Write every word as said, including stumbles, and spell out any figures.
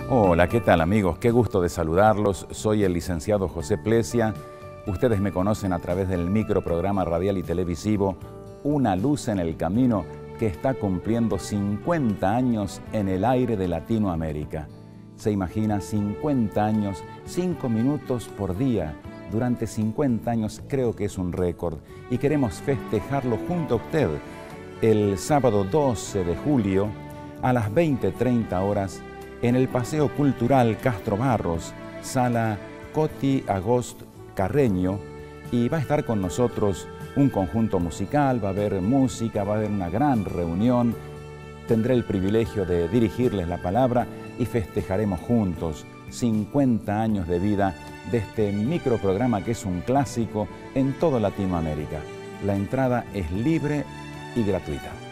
Hola, ¿qué tal amigos? Qué gusto de saludarlos. Soy el licenciado José Plesia. Ustedes me conocen a través del microprograma radial y televisivo Una luz en el camino, que está cumpliendo cincuenta años en el aire de Latinoamérica. Se imagina cincuenta años, cinco minutos por día. Durante cincuenta años creo que es un récord y queremos festejarlo junto a usted el sábado doce de julio a las veinte treinta horas en el Paseo Cultural Castro Barros, sala Coti Agost Carreño, y va a estar con nosotros un conjunto musical, va a haber música, va a haber una gran reunión. Tendré el privilegio de dirigirles la palabra y festejaremos juntos cincuenta años de vida de este microprograma que es un clásico en toda Latinoamérica. La entrada es libre y gratuita.